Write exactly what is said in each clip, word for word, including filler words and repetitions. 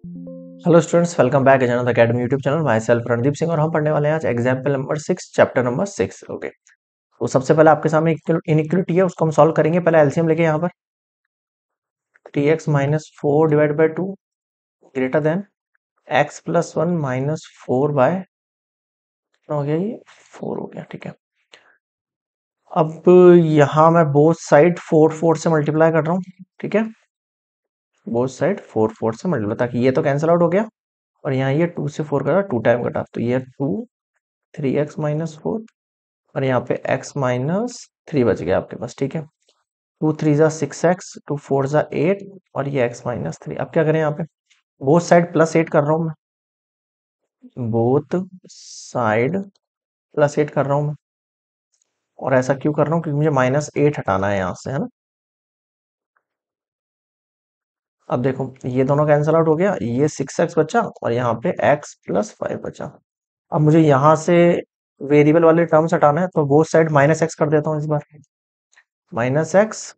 Hello students, welcome back अजनत academy YouTube channel. Myself Randeep Singh और हम पढ़ने वाले हैं आज example number six, chapter number six. Okay, तो सबसे पहले आपके सामने इनइक्वलिटी है, उसको हम सॉल्व करेंगे। पहले एलसीएम लेके यहाँ पर three x minus four divide by two greater than x plus one minus four by हो गया, ये फोर हो गया। ठीक है, अब यहाँ मैं बोथ साइड फोर फोर से मल्टीप्लाई कर रहा हूँ। ठीक है, बोथ साइड फोर फोर से मल्टीप्लाई, ताकि ये तो कैंसिल आउट हो गया और यहाँ ये टू से फोर कटा, टू टाइम कटा, तो ये two three x minus four और यहाँ पे x माइनस थ्री बच गया आपके पास। ठीक है, टू थ्री जा सिक्स एक्स, टू फोर जा एट और ये x माइनस थ्री। अब क्या करें, यहाँ पे बोथ साइड प्लस एट कर रहा हूँ मैं, बोथ साइड प्लस एट कर रहा हूँ मैं। और ऐसा क्यों कर रहा हूँ, क्योंकि मुझे माइनस एट हटाना है यहाँ से, है ना। अब देखो, ये दोनों कैंसिल आउट हो गया, ये सिक्स एक्स बचा और यहाँ पे x प्लस फाइव बचा। अब मुझे यहाँ से वेरिएबल वाले टर्म्स हटाना है, तो बोथ साइड माइनस एक्स कर देता हूँ इस बार। माइनस एक्स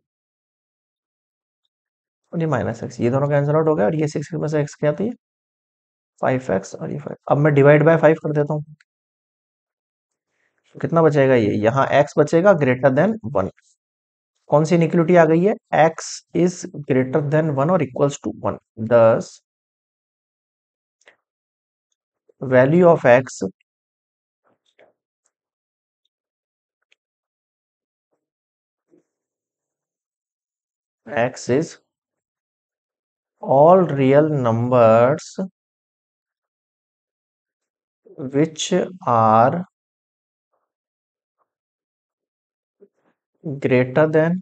और ये माइनस एक्स, ये दोनों कैंसिल आउट हो गया और ये सिक्स के पास एक्स क्या थी, फाइव एक्स और ये फाइव। अब मैं डिवाइड बाय फाइव कर देता हूँ, तो कितना बचेगा, ये यहाँ एक्स बचेगा ग्रेटर देन वन। कौन सी इनइक्वालिटी आ गई है, x is greater than one और equals to one. Thus value of x x is all real numbers which are greater than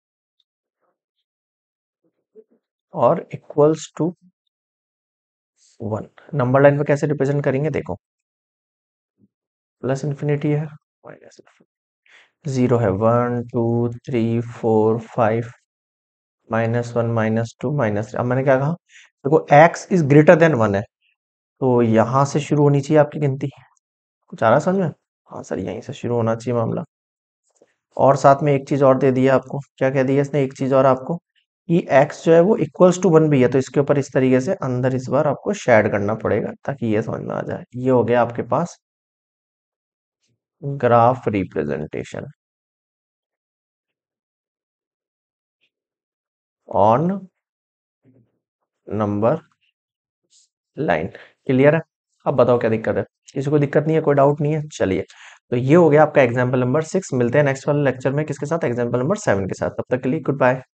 or equals to one. Number line पे कैसे represent करेंगे, देखो plus infinity है, minus zero है, one two three four five, minus one minus two minus three. अब मैंने क्या कहा, देखो x is greater than one है, तो यहां से शुरू होनी चाहिए आपकी गिनती। कुछ आ रहा है समझ में, हाँ सर, यहीं से शुरू होना चाहिए मामला। और साथ में एक चीज और दे दिया आपको, क्या कह दिया इसने, एक चीज और आपको कि x जो है वो इक्वल्स टू वन भी है, तो इसके ऊपर इस तरीके से अंदर इस बार आपको शेड करना पड़ेगा ताकि ये समझ में आ जाए। ये हो गया आपके पास graph representation on number line. Clear है, अब बताओ क्या दिक्कत है, किसी को दिक्कत नहीं है, कोई डाउट नहीं है। चलिए, तो ये हो गया आपका एग्जाम्पल नंबर सिक्स। मिलते हैं नेक्स्ट वाले लेक्चर में किसके साथ, एग्जाम्पल नंबर सेवन के साथ। तब तक के लिए गुड बाय।